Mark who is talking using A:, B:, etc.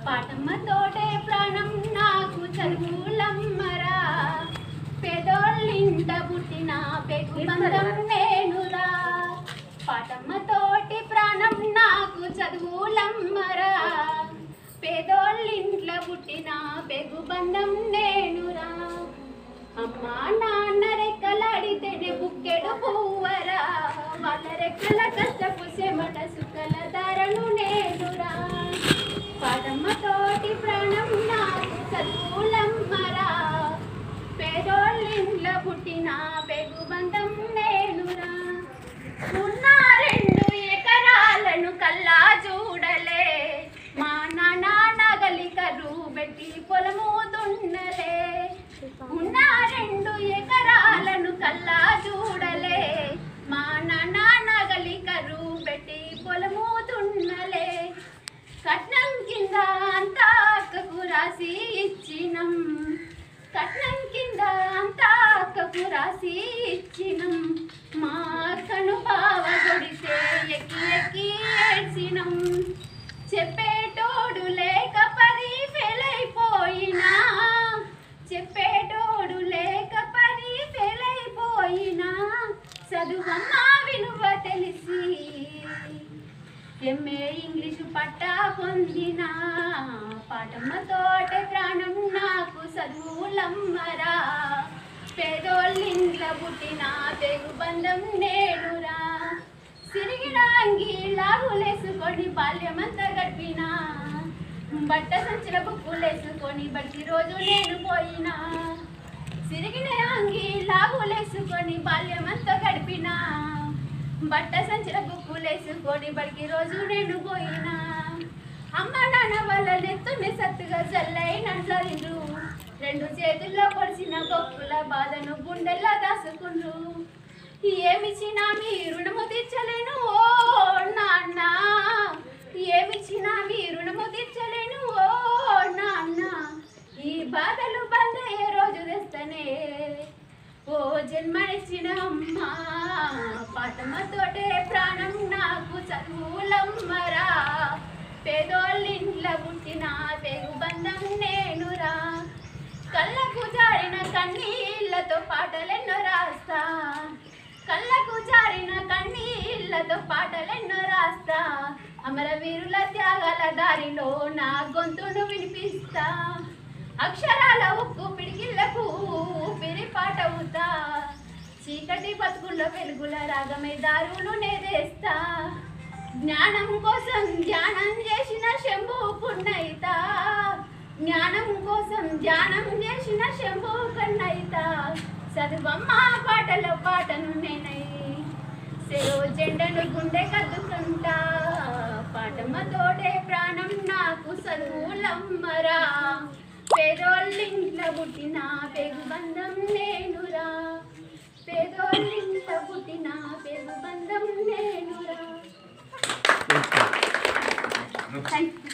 A: పాటమ్మతోటే ప్రాణం నాకు చదువులమ్మరా, పేదోళ్ళింట పుట్టిన పెగుబంధం నేనురా. పాటమ్మతోటి ప్రాణం నాకు చదువులమ్మరా, పేదోళ్ళింట్ల పుట్టిన పెగుబంధం నేనురా. అమ్మా నాన్న రెక్కలాడితేనే బుక్కెడు పువ్వరా, వాళ్ళ రెక్కల కష్టపు చెమట సుక్కల ధరను నేనురా. పాటమ్మతోటి ప్రాణం నాకు చదువులమ్మరా, పేదోళ్ళింట్ల పుట్టిన పెగుబంధం నేనురా. ఉన్న 2 ఎకరాలను కల్లా చూడలే, మా నాన్న నగలి కరువు పెట్టి పొలము దున్నలే. ఉన్న 2 ఎకరాలను కల్లా చూడలే, మా నాన్న నగలి కరువు పెట్టి పొలము దున్నలే. కట్నం కింద అంతా అక్కకు రాసి ఇచ్చినం, కట్నం కింద అంతా అక్కకు రాసి ఇచ్చినం. మా అక్కను బావ కొడితే ఎక్కి ఎక్కి ఏడ్చినం. చెప్పేటోడు లేక పరి ఫెయిల్ అయిపోయినా, చెప్పేటోడు లేక పరి ఫెయిల్ అయిపోయినా, చదువమ్మ విలువ తెలిసి ఎంఏ ఇంగ్లీషు పట్టా పొందిన. పాటమ్మతోటే ప్రాణం నాకు చదువులమ్మరా, పేదోళ్ళింట్ల పుట్టిన పెగుబంధం నేనురా. సిరిగిన అంగి లాగులేసుకొని బాల్యమంతా గడిపిన, బట్ట సంచుల బుక్కులేసుకొని బడికి రోజు నేను పోయినా. సిరిగిన అంగి లాగులేసుకొని బాల్యమంతా గడిపిన, బట్ట సంచుల బుక్కులేసుకొని బడికి రోజు నేను పోయినా. అమ్మ నాన్న వాళ్ళ నెత్తుని సత్తుగా చల్లైనట్లు 2 చేతుల్లో పొడిచిన గొప్పల బాధను గుండెల్లో దాసుకుండ్రు. ఏమిచ్చినా మీ రుణము తీర్చలేను ఓ నాన్న, ఏమిచ్చినా మీ రుణము తీర్చలేను ఓ నాన్న. ఈ బాధలు బందయ్యే రోజు తెస్తనే ఓ జన్మనిచ్చిన అమ్మ. పాటమ్మతోటే ప్రాణం నాకు చదువులమ్మరా, పేదోళ్ళింట్ల పుట్టిన పెగుబంధం నేనురా. కళ్ళకు జారిన కన్నీళ్లతో పాటలెన్నో రాస్తా, కళ్ళకు జారిన కన్నీళ్లతో పాటలెన్నో రాస్తా. అమరవీరుల త్యాగాల దారిలో నా గొంతును వినిపిస్తా, అక్షరాల ఉక్కు పిడికిళ్లకు ఊపిరి పాటవుతా. చీకటి బతుకుల్లో వెలుగుల రాగమే దారులు నేదేస్తా. జ్ఞానం కోసం ధ్యానం చేసిన శంభు పున్నయితా, జ్ఞానం కోసం ధ్యానం చేసిన శంభు కన్నయితా. చదువమ్మ పాటలో పాటను నేనై సెరో జెండను గుండె కద్దుకుంటా. పాటమ్మతోటే ప్రాణం నాకు చదువులమ్మరా, పేదోళ్ళింట్ల పుట్టిన పెగుబంధం నేనురా, పేదోళ్ళింట్ల పుట్టిన పెగుబంధం నేనురా. Thank you.